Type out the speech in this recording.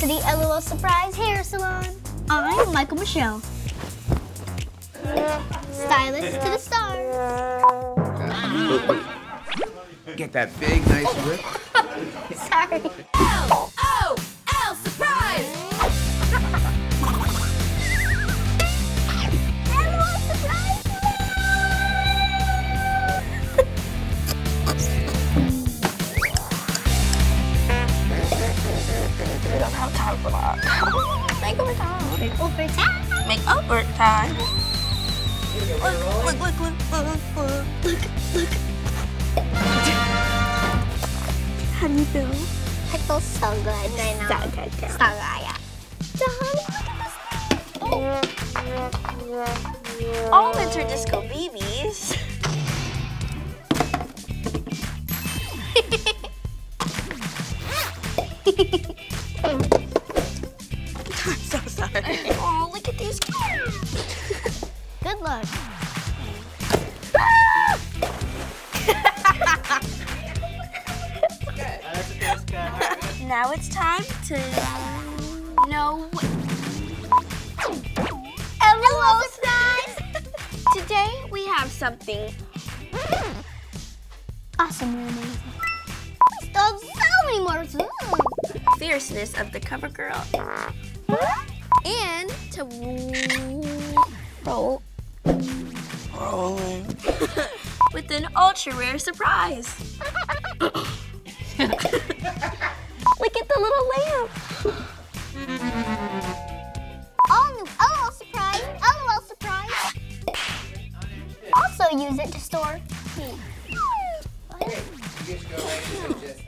to the L.O.L Surprise Hair Salon. I'm Mykal-Michelle. Stylist to the stars. Get that big, nice whip. Sorry. L.O.L Surprise! L.O.L Surprise! We don't have time for that. Make over time. Over time. Make over time. Look. How do you feel? I feel so good right now. So good. Tahani, look at this. All winter disco babies. I'm so sorry. Oh, look at these kids. Good luck. Now it's time to know L.O.L Surprise! Today we have something Awesome and amazing. We still have so many more soon. fierceness of the cover girl and to roll with an ultra rare surprise. Look at the little lamp. All new L.O.L Surprise. L.O.L Surprise. Also use it to store. You just go ahead and